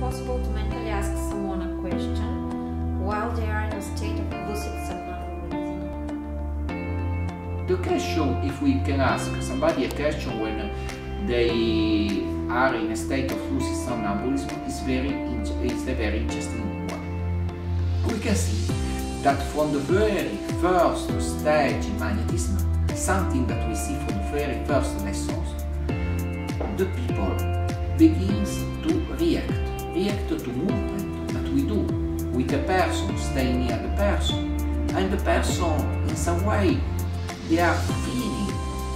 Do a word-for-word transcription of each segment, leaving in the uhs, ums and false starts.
possible to mentally ask someone a question while they are in a state of lucid somnambulism? The question, if we can ask somebody a question when they are in a state of lucid somnambulism, is very is a very interesting one. We can see that from the very first stage in magnetism, something that we see from the very first lessons, the people begins to react, react to movement that we do with the person, staying near the person, and the person in some way they are feeling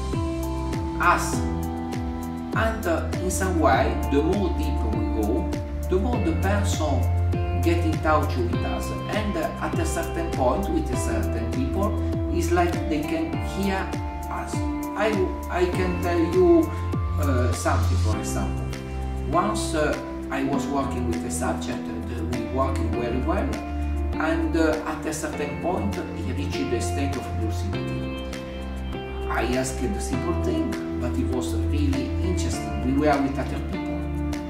us, and uh, in some way the more deeper we go, the more the person get in touch with us, and uh, at a certain point with a certain people it's like they can hear us. I, I can tell you uh, something. For example, once uh, I was working with a subject and uh, we working very well, and uh, at a certain point he reached the state of lucidity. I asked a simple thing, but it was really interesting. We were with other people.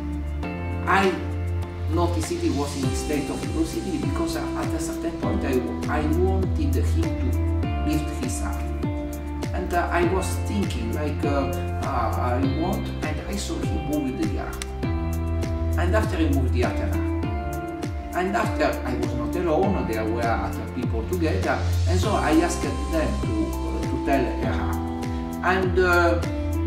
I noticed he was in a state of lucidity because at a certain point I, I wanted him to lift his arm. And uh, I was thinking like uh, uh, I want, and I saw him move the arm. And after he moved the other arm. And after I was not alone, there were other people together, and so I asked them to, uh, to tell her arm. And uh,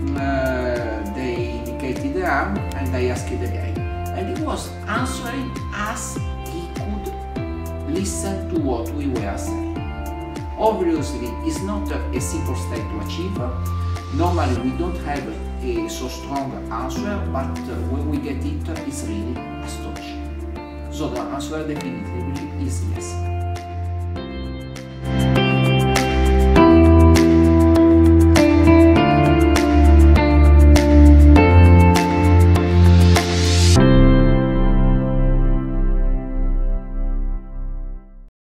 uh, they indicated the arm, and I asked again. And he was answering as he could listen to what we were saying. Obviously, it's not a, a simple state to achieve. Normally, we don't have a so strong answer, but uh, when we get it, it's really astonishing. So the answer definitely is yes.